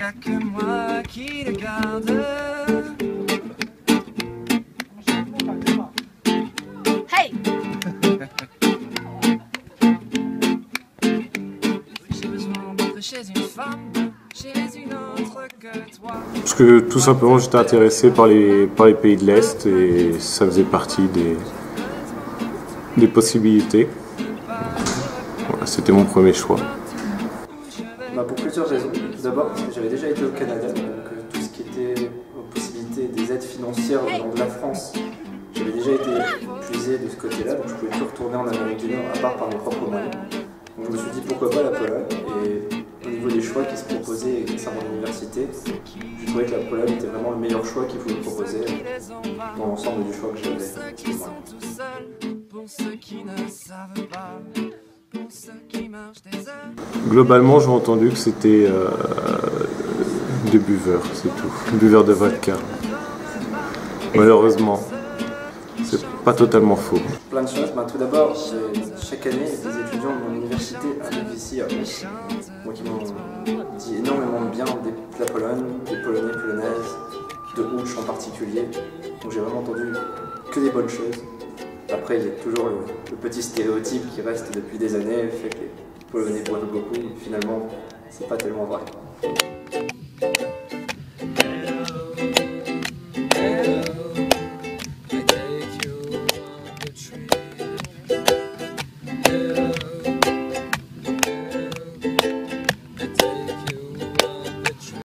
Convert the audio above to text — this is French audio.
a que moi qui le garde. Hey! J'ai besoin d'entrer chez une femme, chez une autre que toi. Parce que tout simplement j'étais intéressé par les pays de l'Est et ça faisait partie des possibilités. Voilà, c'était mon premier choix. Pour plusieurs raisons. Tout d'abord parce que j'avais déjà été au Canada, donc tout ce qui était possibilité des aides financières venant de la France, j'avais déjà été épuisé de ce côté-là, donc je ne pouvais plus retourner en Amérique du Nord à part par mes propres moyens. Donc je me suis dit pourquoi pas la Pologne, et au niveau des choix qui se proposaient concernant l'université, je trouvais que la Pologne était vraiment le meilleur choix qu'il pouvait proposer dans l'ensemble du choix que j'avais. Globalement, j'ai entendu que c'était des buveurs, c'est tout. Buveurs de vodka. Malheureusement, c'est pas totalement faux. Plein de choses. Tout d'abord, chaque année, des étudiants de mon université arrivent ici à Ouch. Donc ils m'ont dit énormément de bien de la Pologne, des Polonais, Polonaises, de Ouch en particulier. Donc j'ai vraiment entendu que des bonnes choses. Après, il y a toujours le petit stéréotype qui reste depuis des années, fait que les Polonais boivent beaucoup, mais finalement, c'est pas tellement vrai.